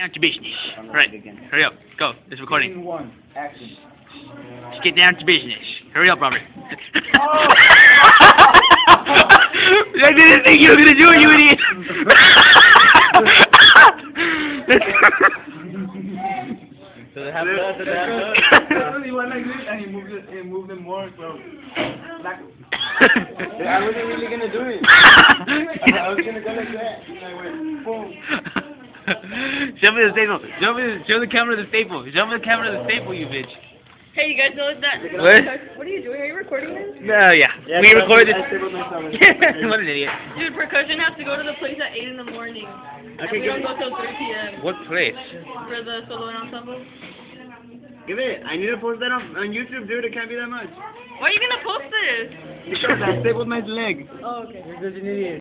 Down to business. Right. Hurry up. Go. It's recording. Scene 1. Action. Let's get down to business. Hurry up, Robert. Oh! I didn't think you were gonna do it, you idiot. So they have to he went like this and he moved it more so like I wasn't really gonna do it. I was gonna go like that and I went boom. Show me the staple. Show the camera the staple. Show me the camera the staple, you bitch. Hey, you guys know that? What? What are you doing? Are you recording this? No, yeah. We recorded. What an idiot. Dude, percussion has to go to the place at 8 in the morning. Okay, and we don't go till 3 p.m. What place? For the solo and ensemble. Give it. I need to post that on YouTube, dude. It can't be that much. Why are you gonna post this? Because I stapled my leg. Oh, okay. You're such an idiot.